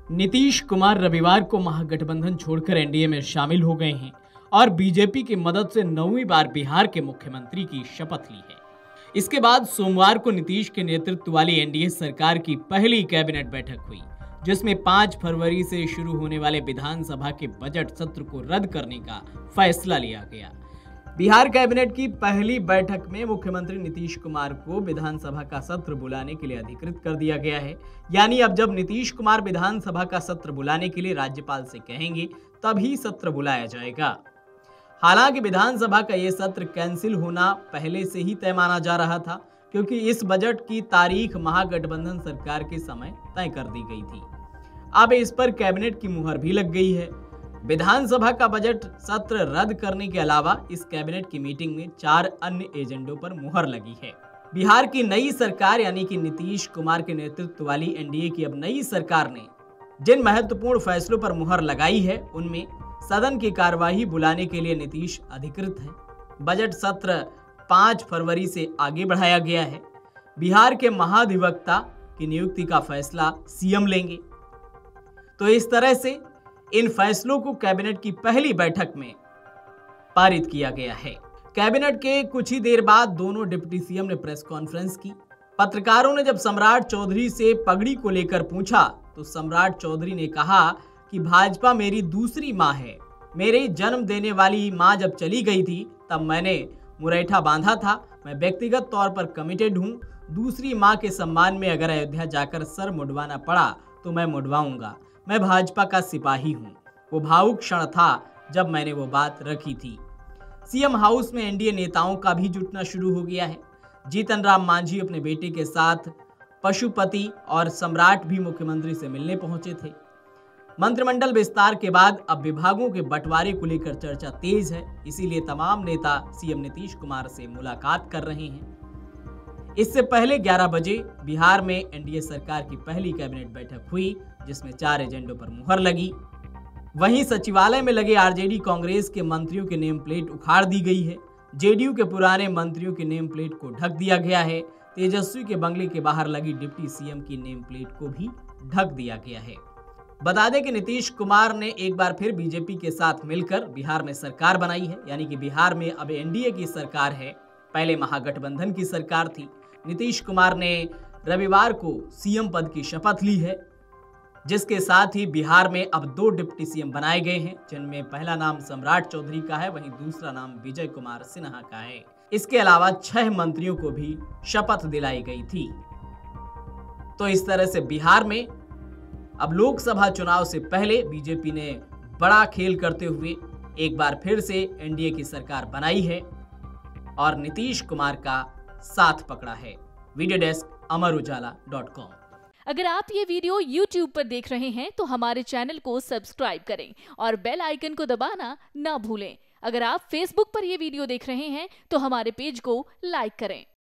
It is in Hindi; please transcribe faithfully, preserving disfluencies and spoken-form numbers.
नीतीश कुमार रविवार को महागठबंधन छोड़कर एनडीए में शामिल हो गए हैं और बीजेपी की मदद से नौवीं बार बिहार के मुख्यमंत्री की शपथ ली है। इसके बाद सोमवार को नीतीश के नेतृत्व वाली एनडीए सरकार की पहली कैबिनेट बैठक हुई, जिसमें पाँच फरवरी से शुरू होने वाले विधानसभा के बजट सत्र को रद्द करने का फैसला लिया गया। बिहार कैबिनेट की पहली बैठक में मुख्यमंत्री नीतीश कुमार को विधानसभा का सत्र बुलाने के लिए अधिकृत कर दिया गया है। यानी अब जब नीतीश कुमार विधानसभा का सत्र बुलाने के लिए राज्यपाल से कहेंगे तभी सत्र बुलाया जाएगा। हालांकि विधानसभा का यह सत्र कैंसिल होना पहले से ही तय माना जा रहा था, क्योंकि इस बजट की तारीख महागठबंधन सरकार के समय तय कर दी गई थी। अब इस पर कैबिनेट की मुहर भी लग गई है। विधानसभा का बजट सत्र रद्द करने के अलावा इस कैबिनेट की मीटिंग में चार अन्य एजेंडों पर मुहर लगी है। बिहार की नई सरकार यानी कि नीतीश कुमार के नेतृत्व वाली एनडीए की अब नई सरकार ने जिन महत्वपूर्ण फैसलों पर मुहर लगाई है, उनमें सदन की कार्यवाही बुलाने के लिए नीतीश अधिकृत है। बजट सत्र पाँच फरवरी से आगे बढ़ाया गया है। बिहार के महाधिवक्ता की नियुक्ति का फैसला सीएम लेंगे। तो इस तरह से इन फैसलों को कैबिनेट की पहली बैठक में पारित किया गया है। कैबिनेट के कुछ ही देर बाद दोनों डिप्टी सीएम ने प्रेस कॉन्फ्रेंस की। पत्रकारों ने जब सम्राट चौधरी से पगड़ी को लेकर पूछा तो सम्राट चौधरी ने कहा कि भाजपा मेरी दूसरी मां है। मेरे जन्म देने वाली मां जब चली गई थी तब मैंने मुरैठा बांधा था। मैं व्यक्तिगत तौर पर कमिटेड हूं। दूसरी मां के सम्मान में अगर अयोध्या जाकर सर मुंडवाना पड़ा तो मैं मुंडवाऊंगा। मैं भाजपा का सिपाही हूं। वो भावुक क्षण था जब मैंने वो बात रखी थी। सीएम हाउस में एनडीए नेताओं का भी जुटना शुरू हो गया है। जीतन राम मांझी अपने बेटे के साथ पशुपति और सम्राट भी मुख्यमंत्री से मिलने पहुंचे थे। मंत्रिमंडल विस्तार के बाद अब विभागों के बंटवारे को लेकर चर्चा तेज है, इसीलिए तमाम नेता सीएम नीतीश कुमार से मुलाकात कर रहे हैं। इससे पहले ग्यारह बजे बिहार में एनडीए सरकार की पहली कैबिनेट बैठक हुई, जिसमें चार एजेंडों पर मुहर लगी। वहीं सचिवालय में लगे आरजेडी कांग्रेस के मंत्रियों के नेम प्लेट उखाड़ दी गई है। जेडीयू के पुराने मंत्रियों के नेम प्लेट को ढक दिया गया है। तेजस्वी के बंगले के बाहर लगी डिप्टी सीएम की नेम प्लेट को भी ढक दिया गया है। बता दें कि नीतीश कुमार ने एक बार फिर बीजेपी के साथ मिलकर बिहार में सरकार बनाई है, यानी कि बिहार में अब एनडीए की सरकार है। पहले महागठबंधन की सरकार थी। नीतीश कुमार ने रविवार को सीएम पद की शपथ ली है, जिसके साथ ही बिहार में अब दो डिप्टी सीएम बनाए गए हैं, जिनमें पहला नाम सम्राट चौधरी का है, वहीं दूसरा नाम विजय कुमार सिन्हा का है। इसके अलावा छह मंत्रियों को भी शपथ दिलाई गई थी। तो इस तरह से बिहार में अब लोकसभा चुनाव से पहले बीजेपी ने बड़ा खेल करते हुए एक बार फिर से एनडीए की सरकार बनाई है और नीतीश कुमार का साथ पकड़ा है। Video desk Amar Ujala dot com. अगर आप ये वीडियो यूट्यूब पर देख रहे हैं तो हमारे चैनल को सब्सक्राइब करें और बेल आइकन को दबाना ना भूलें। अगर आप फेसबुक पर ये वीडियो देख रहे हैं तो हमारे पेज को लाइक करें।